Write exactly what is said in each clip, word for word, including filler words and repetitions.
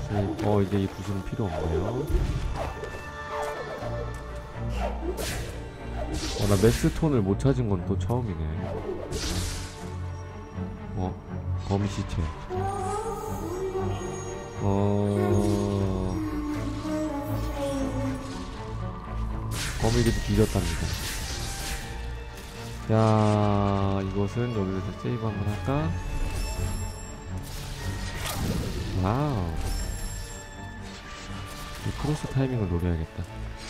어 이제 이 구슬은 필요 없네요. 어 나 메스톤을 못 찾은 건 또 처음이네. 어 거미 시체. 어 거미들이 뒤졌답니다. 야 이것은 여기서 세이브 한번 할까? 와우. 이 크로스 타이밍을 노려야겠다.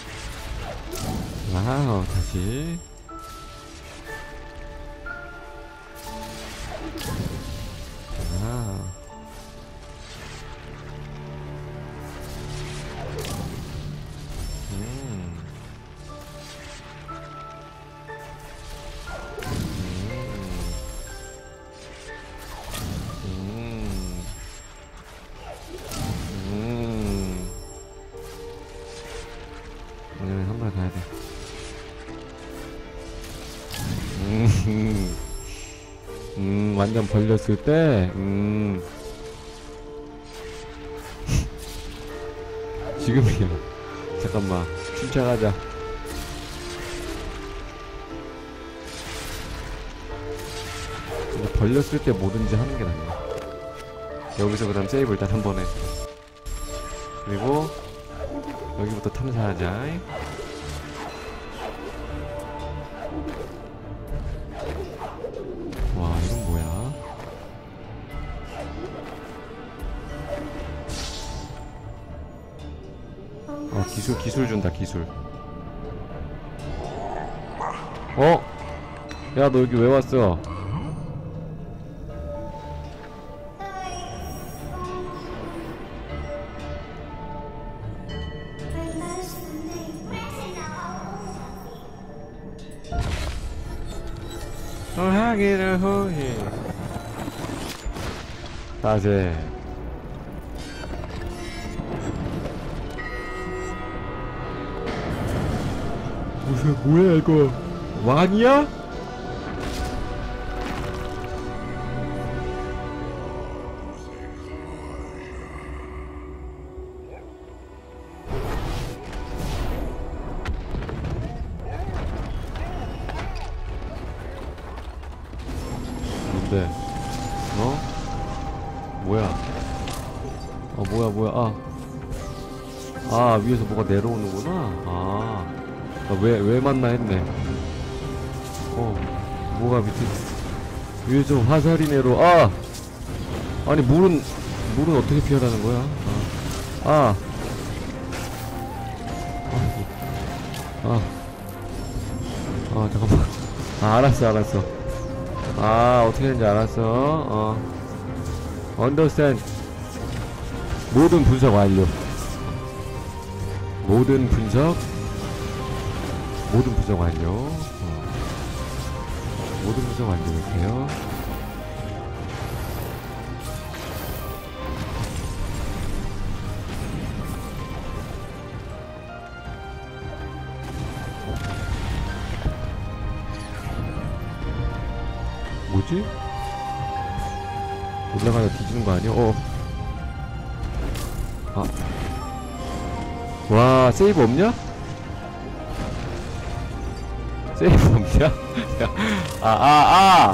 와우. 다시 와우. 음. 가야 돼. 음, 음, 완전 벌렸을 때, 음, 지금이야. 잠깐만, 침착하자. 벌렸을 때 뭐든지 하는 게 낫네. 여기서 그 다음 세이브 일단 한 번에. 그리고, 여기부터 탐사하자. 와 이건 뭐야? 어 기술 기술 준다 기술. 어? 야 너 여기 왜 왔어? 하기를 후히 다시 무슨 뭐야 이거 왕이야? 네. 어? 뭐야? 어 뭐야 뭐야 아. 아 위에서 뭐가 내려오는구나. 아. 왜 왜 만나 했네. 어 뭐가 밑에 위에서 화살이 내려. 아. 아니 물은 물은 어떻게 피하라는 거야? 아. 아. 아. 아 잠깐만. 아 알았어 알았어. 아 어떻게 되는지 알았어. 어 언더스탠드. 모든 분석 완료. 모든 분석 모든 분석 완료. 어. 모든 분석 완료할게요. 뭐지? 올라가다 뒤지는 거 아니야? 어. 아. 와, 세이브 없냐? 세이브 없냐? 아, 아, 아!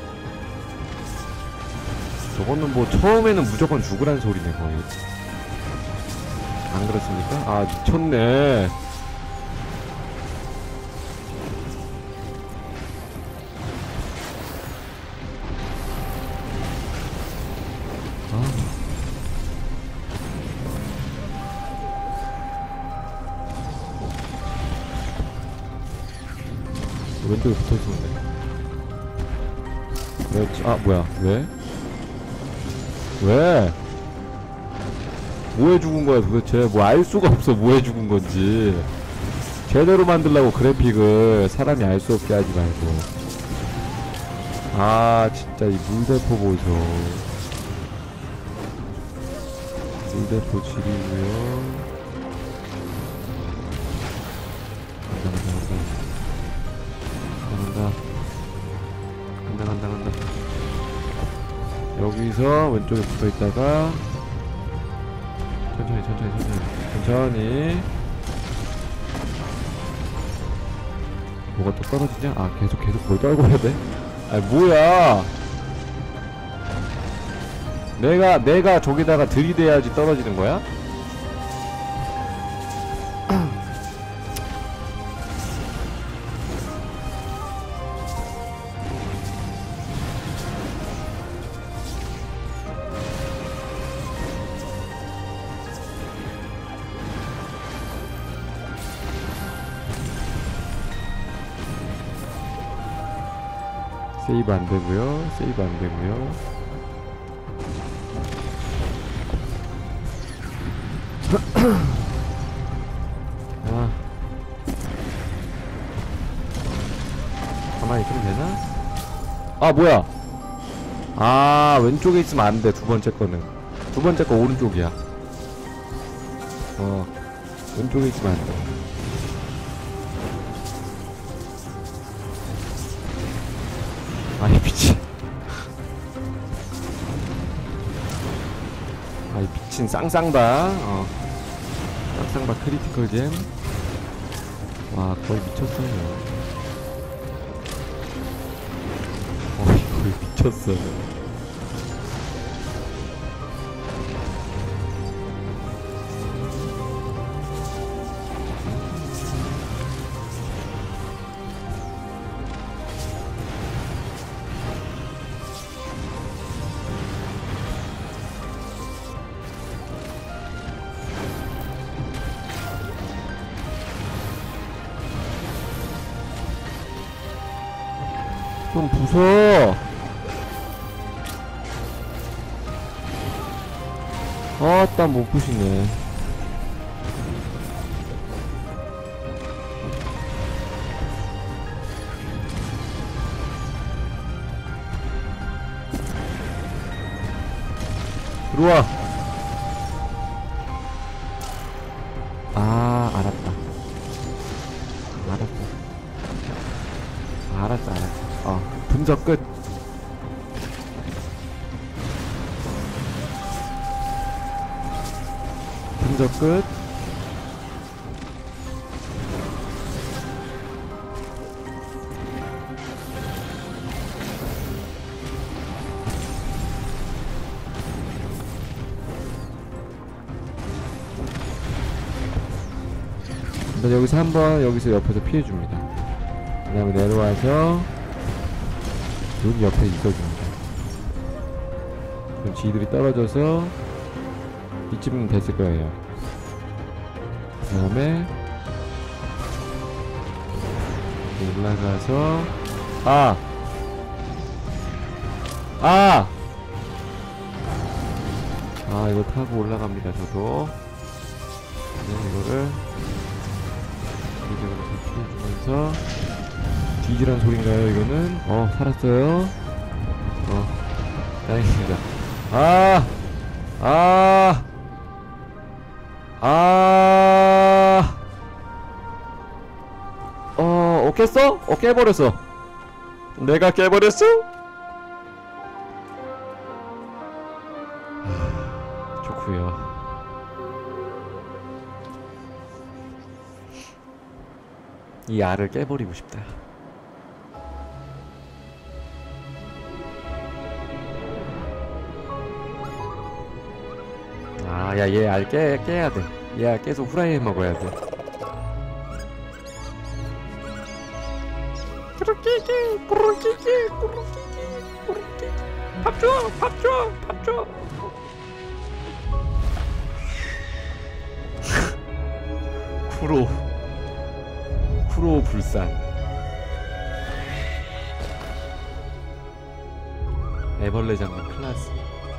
저거는 뭐, 처음에는 무조건 죽으란 소리네, 거의. 안 그렇습니까? 아, 미쳤네. 왼쪽에 붙어있었는데. 왜, 아, 뭐야, 왜? 왜? 뭐해 죽은 거야 도대체? 뭐 알 수가 없어, 뭐해 죽은 건지. 제대로 만들라고 그래픽을 사람이 알 수 없게 하지 말고. 아, 진짜 이 물대포 보죠. 물대포 지리고요. 간다 간다 간다 간다. 여기서 왼쪽에 붙어있다가 천천히 천천히 천천히 천천히. 뭐가 또 떨어지냐? 아 계속 계속 뭘 떨고 해야 돼? 아니 뭐야. 내가 내가 저기다가 들이대야지 떨어지는 거야? 세이브 안 되고요. 세이브 안 되고요. 아, 가만히 있으면 되나? 아 뭐야? 아 왼쪽에 있으면 안 돼. 두 번째 거는 두 번째 거 오른쪽이야. 어 왼쪽에 있으면 안 돼. 아이 미친. 아이 미친 쌍쌍바. 어 쌍쌍바 크리티컬 잼. 와 거의 미쳤어요. 거의 거의 미쳤어요. 좀 부숴. 아따 못 부시네. 들어와. 아 알았다. 알았어. 알았어 알았어. 어 분석 끝. 분석 끝. 일단 여기서 한번 여기서 옆에서 피해줍니다. 그 다음에 내려와서 여기 옆에 있어줍니다. 그럼 지들이 떨어져서 이쯤은 됐을 거예요. 그 다음에 올라가서 아! 아! 아 이거 타고 올라갑니다. 저도 네, 이거를 피해주면서 뒤지란 소린가요 이거는? 어 살았어요. 어 다행입니다. 아! 아! 아! 어, 어 깼어? 어 깨버렸어. 내가 깨버렸어? 아, 좋구요. 이 알을 깨버리고 싶다. 아, 야, 얘 알 깨, 깨야 돼. 얘 알 깨서 후라이 먹어야 돼. 꾸르끼끼, 꾸르끼끼, 꾸르끼끼, 꾸르끼끼. 밥 줘, 밥 줘, 밥 줘. 쿠로. 쿠로 불산. 애벌레 장군 클라스.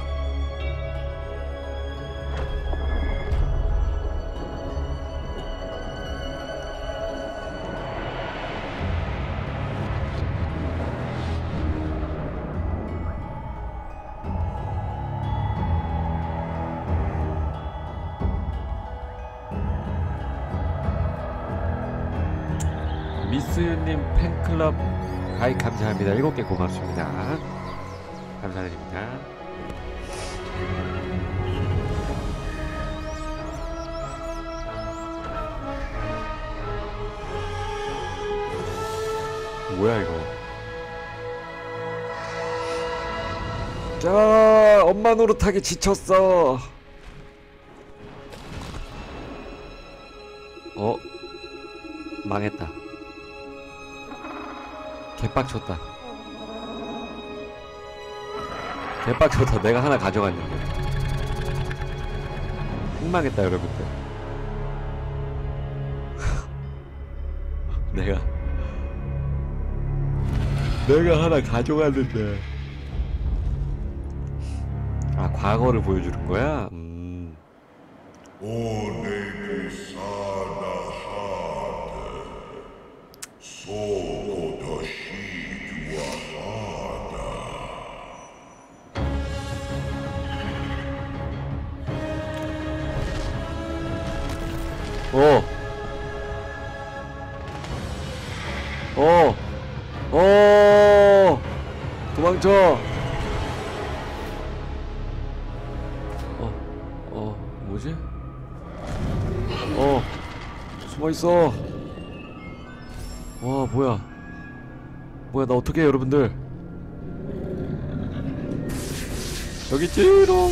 미스님 팬클럽 가입 감사합니다. 일곱 개 고맙습니다. 감사드립니다. 뭐야 이거. 자, 엄마 노릇하기 지쳤어. 어? 망했다. 개빡쳤다. 개빡쳤다. 내가 하나 가져갔는데. 흥망했다 여러분들. 내가 내가 하나 가져갔는데. 아, 과거를 보여주는 거야? 음. 어. 어. 어. 도망쳐. 어. 어. 뭐지? 어. 숨어 있어. 와, 뭐야? 뭐야, 나 어떻게 해, 여러분들? 여기 있지롱.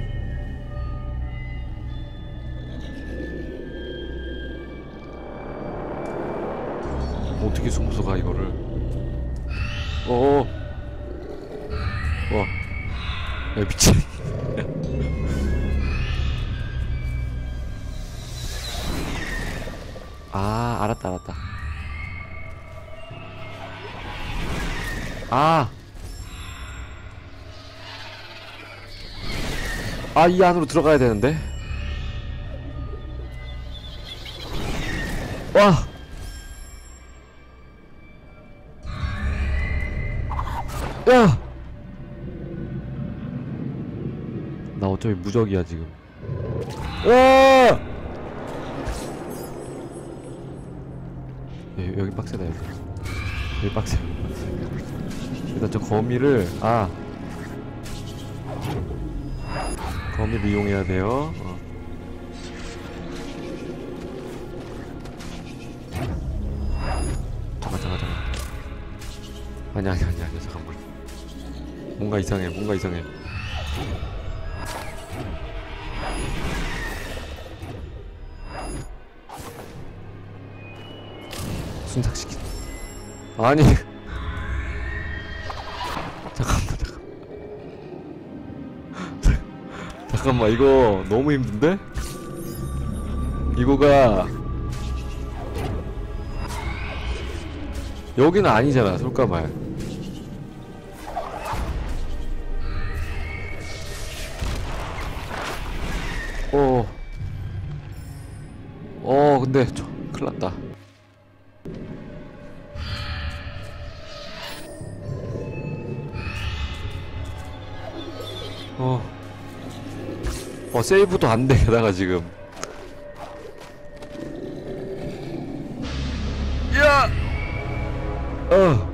어떻게 숨어서 가 이거를? 어어. 와. 야, 미친. 아, 알았다 알았다. 아. 아, 이 안으로 들어가야 되는데. 와. 야! 나 어차피 무적이야 지금. 와! 여, 여기 빡세다 여기. 여기 빡세. 여기 빡세. 일단 저 거미를 아 거미를 이용해야 돼요. 어. 잠깐 잠깐 잠깐. 아니 아니 아니 아니 잠깐만. 뭔가 이상해. 뭔가 이상해. 순삭시키. 아니. 잠깐만 잠깐. 잠깐만 이거 너무 힘든데? 이거가 여기는 아니잖아 솔까말. 어. 어 근데 저 큰일났다. 어. 어 세이브도 안돼 게다가 지금. 야! 어.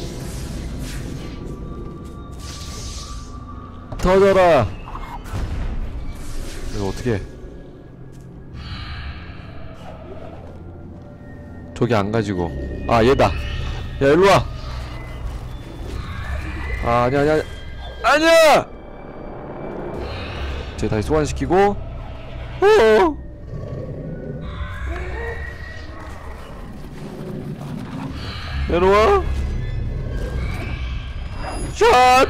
터져라. 이거 어떻게? 저기 안 가지고. 아 얘다. 야 일로 와. 아 아니야 아니야 아니야. 쟤 다시 소환시키고. 어어. 내려와. 샷.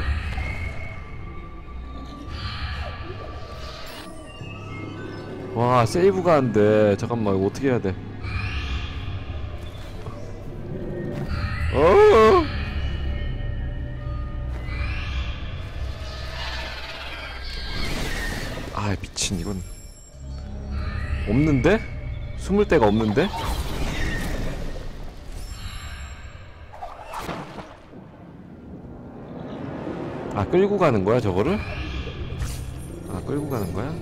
와 세이브가 안돼. 잠깐만 이거 어떻게 해야돼. 어. 아 미친 이건 없는데? 숨을 데가 없는데? 아 끌고 가는 거야 저거를? 아 끌고 가는 거야?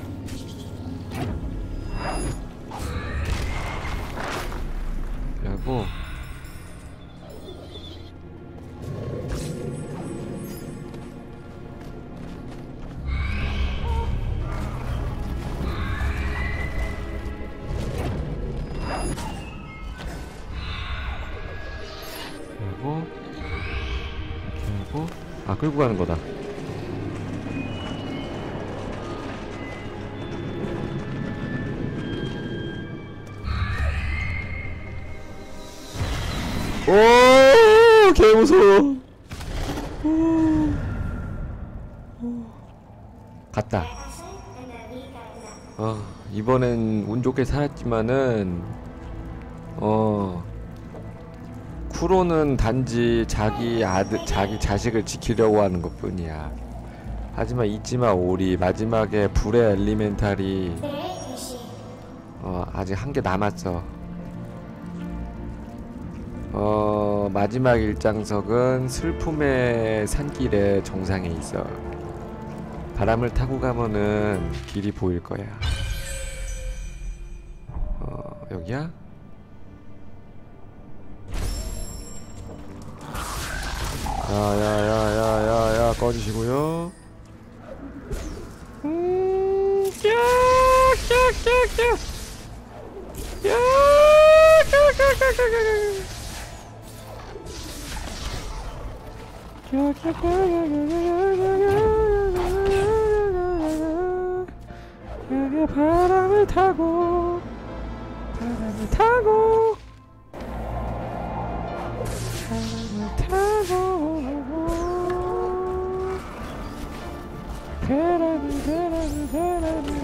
그리고 어? 아, 끌고 가는 거다. 오, 개 무서워. 갔다. 어, 이번엔 운 좋게 살았지만은 어 쿠로는 단지 자기 아들, 자기 자식을 지키려고 하는 것뿐이야. 하지만 잊지마 오리, 마지막에 불의 엘리멘탈이 어 아직 한 개 남았어. 어 마지막 일장석은 슬픔의 산길의 정상에 있어. 바람을 타고 가면은 길이 보일 거야. 어 여기야? 야야야야야야 꺼지시고요. 음, 깍깍깍깍. 야, 깍깍깍깍. 바람을 타고 바람을 타고 바람을 타고 바람을 바람을 바람을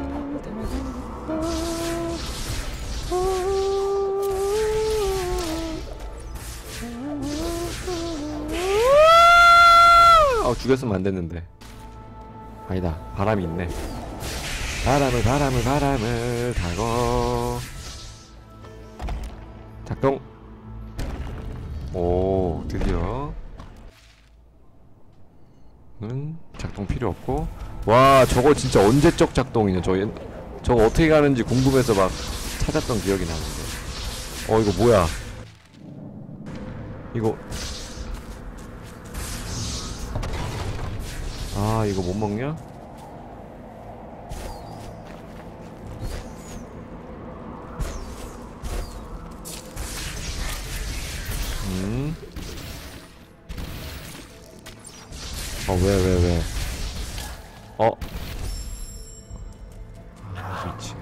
타고 어 죽였으면 안 됐는데. 아니다, 바람이 있네. 바람을 바람을 바람을 타고 작동. 오 드디어 는 작동 필요 없고. 와 저거 진짜 언제적 작동이냐. 저 옛, 저거 어떻게 가는지 궁금해서 막 찾았던 기억이 나는데. 어 이거 뭐야 이거. 아 이거 못 먹냐? 음. 어 왜 왜 왜? 어. 아 미치.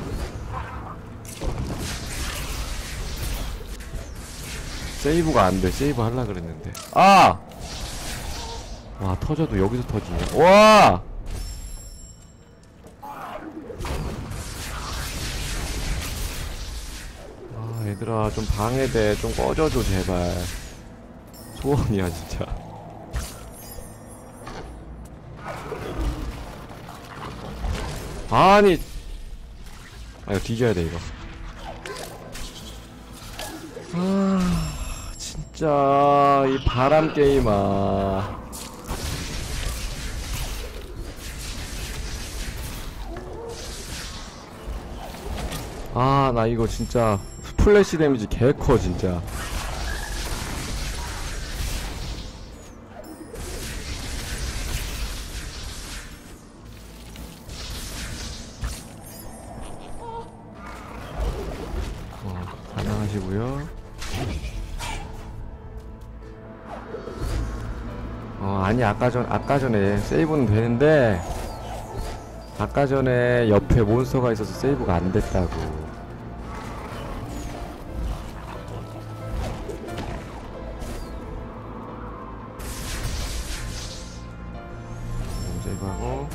세이브가 안 돼. 세이브 하려 그랬는데. 아! 와 터져도 여기서 터지냐. 와! 아 얘들아 좀 방해돼. 좀 꺼져줘 제발. 소원이야 진짜. 아니 아 이거 뒤져야 돼 이거. 아 진짜 이 바람 게임아. 아 나 이거 진짜 플래시 데미지 개커 진짜. 어 가능하시고요. 어 아니 아까 전 아까 전에 세이브는 되는데 아까 전에 옆에 몬스터가 있어서 세이브가 안 됐다고. 세이브하고.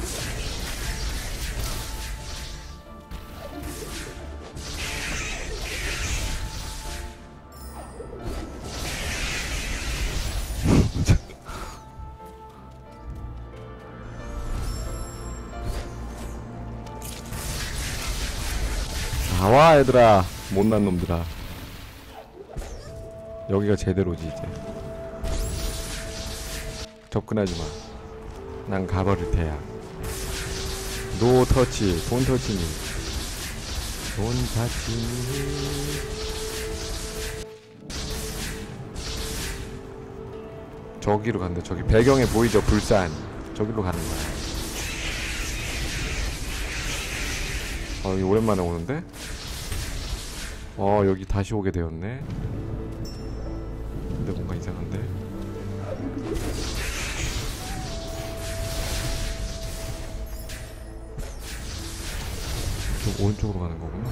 나와 얘들아 못난 놈들아. 여기가 제대로지 이제. 접근하지마. 난 가버릴 테야. 노 터치 돈 터치니 돈 터치니. 저기로 간다. 저기 배경에 보이죠 불산. 저기로 가는 거야. 어 여기 오랜만에 오는데? 어 여기 다시 오게 되었네. 근데 뭔가 이상한데? 오른쪽으로 가는 거구나.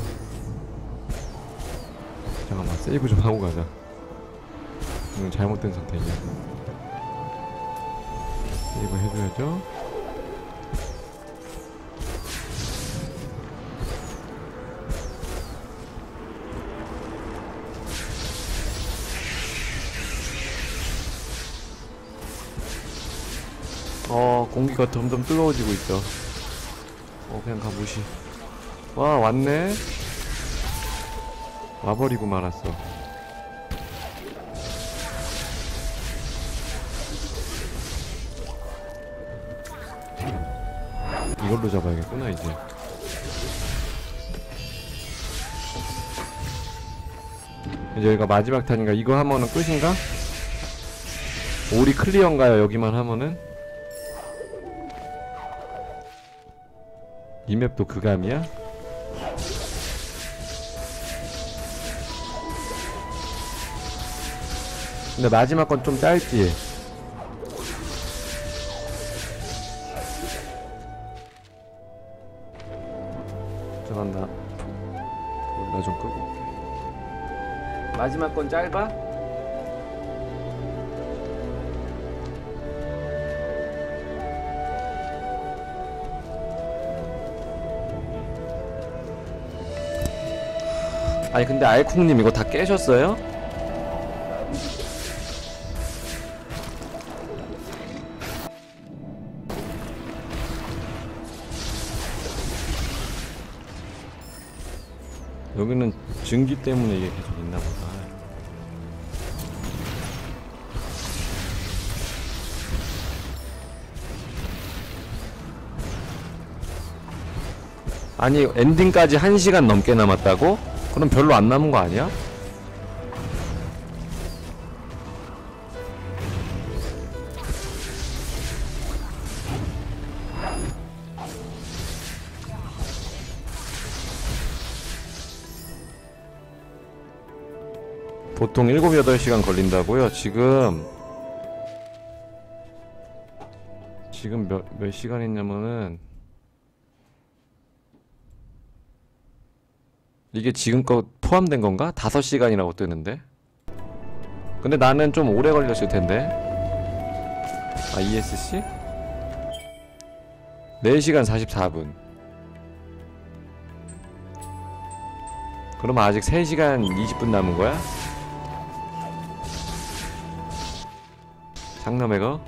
잠깐만, 세이브 좀 하고 가자. 이건 잘못된 선택이야. 세이브 해줘야죠. 어, 공기가 점점 뜨거워지고 있어. 어, 그냥 가 무시. 와, 왔네. 와버리고 말았어. 이걸로 잡아야겠구나 이제. 이제 여기가 마지막 탄인가? 이거 하면은 끝인가? 오리 클리어인가요? 여기만 하면은? 이 맵도 그감이야? 근데 마지막 건 좀 짧지? 잠깐 나 나 좀 끄고 올게. 마지막 건 짧아? 아니 근데 알콩님 이거 다 깨셨어요? 여기는 증기 때문에 이게 계속 있나 보다. 아니 엔딩까지 한 시간 넘게 남았다고? 그럼 별로 안 남은 거 아니야? 보통 일곱, 여덟 시간 걸린다고요? 지금 지금 몇, 몇 시간 했냐면은 이게 지금껏 포함된 건가? 다섯 시간이라고 뜨는데? 근데 나는 좀 오래 걸렸을 텐데. 아, 이에스씨? 네 시간 사십사 분. 그러면 아직 세 시간 이십 분 남은 거야? 장남애가?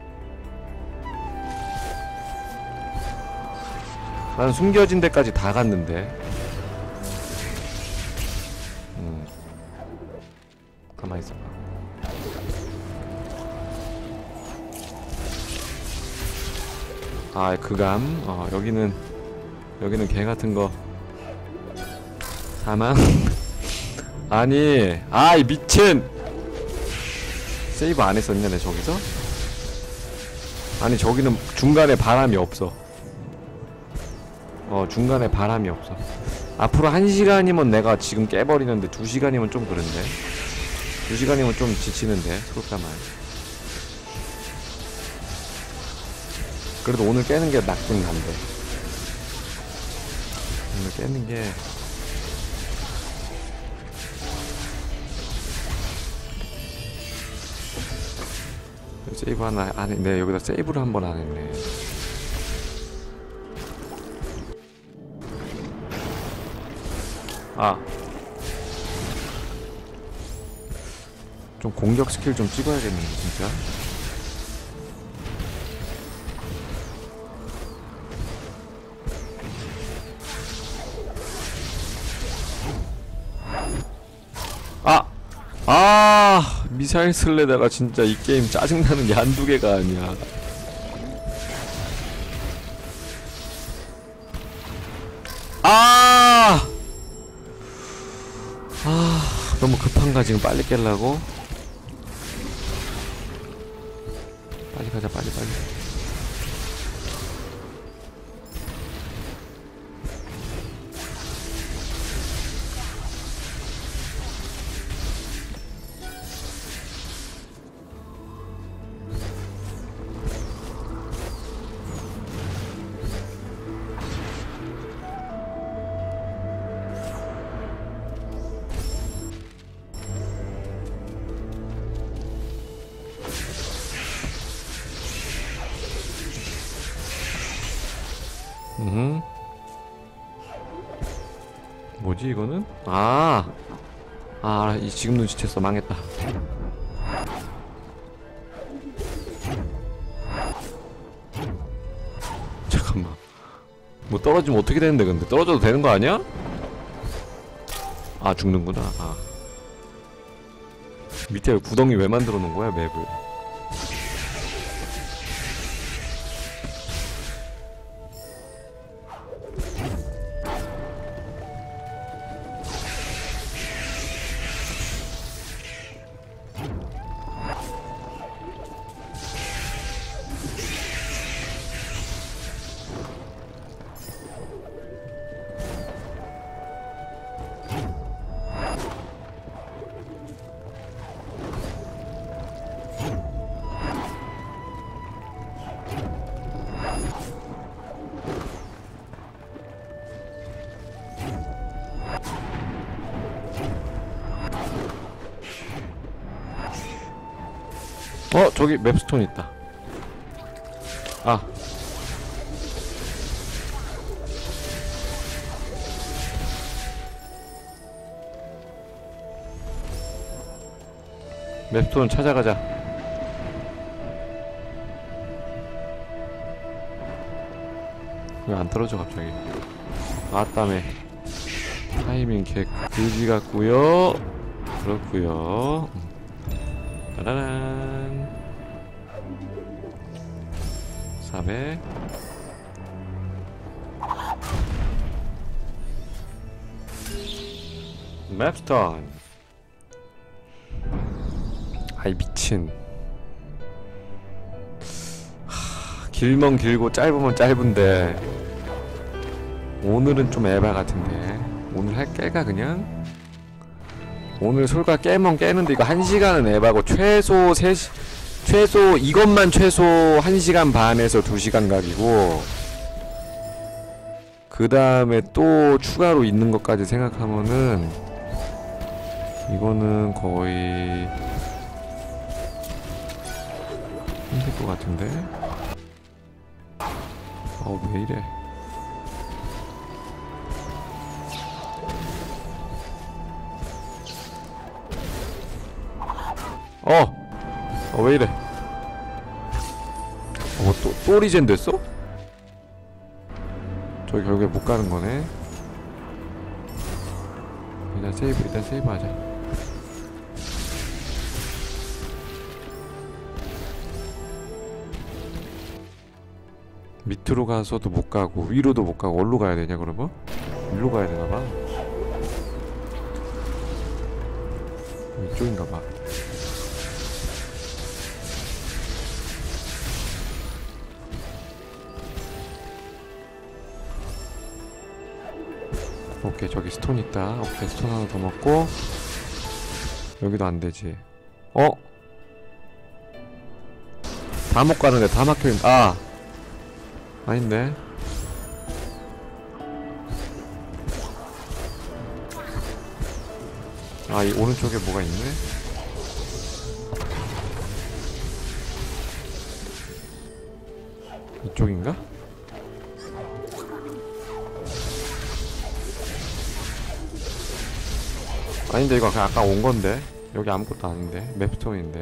난 숨겨진 데까지 다 갔는데. 음. 가만히 있어봐. 아, 그감. 어, 여기는 여기는 개 같은 거. 사망. 아니, 아이 미친. 세이브 안 했었냐, 내 저기서? 아니, 저기는 중간에 바람이 없어. 어, 중간에 바람이 없어. 앞으로 한 시간이면 내가 지금 깨버리는데 두 시간이면 좀 그런데. 두 시간이면 좀 지치는데, 솔까만. 그래도 오늘 깨는 게 낫긴 한데. 오늘 깨는 게. 세이브 하나 안 했네. 여기다 세이브를 한 번 안 했네. 아. 좀 공격 스킬 좀 찍어야겠는데, 진짜. 아! 아! 미사일 쓸래다가 진짜 이 게임 짜증나는 게 한두 개가 아니야. 아! 아, 너무 급한가 지금 빨리 깰라고? 빨리 가자, 빨리 빨리. 음. 뭐지 이거는? 아, 아, 이 지금 눈치챘어. 망했다. 잠깐만. 뭐 떨어지면 어떻게 되는데 근데 떨어져도 되는 거 아니야? 아 죽는구나. 아. 밑에 구덩이 왜 만들어 놓은 거야 맵을? 어 저기 맵스톤 있다. 아 맵스톤 찾아가자. 왜 안 떨어져 갑자기? 아따매 타이밍 개 그지 같구요. 그렇구요. 따라란 사백. 맵스톤. 아이 미친. 하, 길면 길고 짧으면 짧은데 오늘은 좀 에바 같은데. 오늘 할 깨가 그냥 오늘 솔가 깨면 깨는데 이거 한 시간은 에바고 최소 세 시, 최소 이것만 최소 한 시간 반에서 두 시간 각이고 그 다음에 또 추가로 있는 것까지 생각하면은 이거는 거의 힘들 것 같은데? 어, 왜 이래? 어! 어, 왜 이래? 어, 또, 또 리젠 됐어? 저기 결국에 못 가는 거네. 일단 세이브, 일단 세이브 하자. 밑으로 가서도 못 가고, 위로도 못 가고, 어디로 가야 되냐, 그러면? 일로 가야 되나봐. 이쪽인가봐. 오케이, 저기 스톤 있다. 오케이, 스톤 하나 더 먹고. 여기도 안 되지. 어? 다 못 가는데 다 막혀있.. 아! 아닌데? 아, 이 오른쪽에 뭐가 있네? 이쪽인가? 아닌데 이거 그냥 아까 온 건데. 여기 아무것도 아닌데. 맵스톤인데.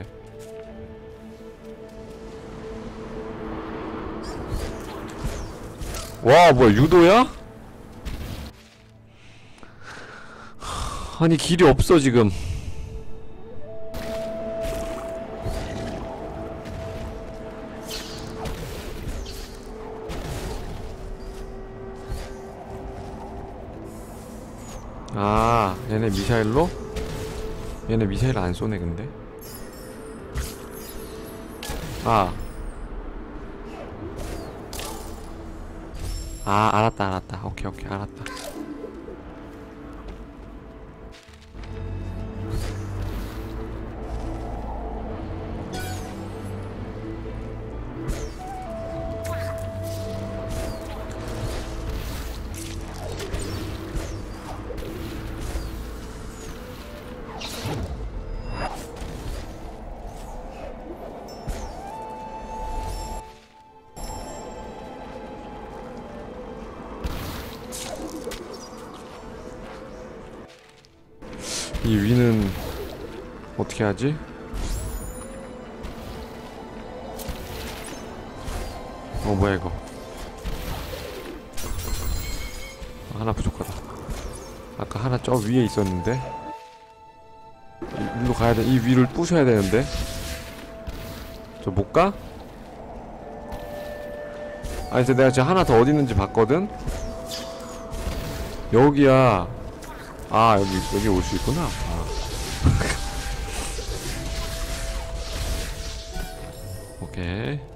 와, 뭐야, 유도야? 아니, 길이 없어, 지금. 아, 얘네 미사일로? 얘네 미사일 안 쏘네, 근데. 아. 아, 알았다, 알았다. 오케이, 오케이, 알았다. 이 위는 어떻게 하지? 어 뭐야 이거. 하나 부족하다. 아까 하나 저 위에 있었는데. 이, 일로 가야 돼. 이 위를 부셔야 되는데. 저 못 가? 아 이제 내가 지금 하나 더 어디 있는지 봤거든? 여기야. 아 여기 여기 올 수 있구나. 아. 오케이.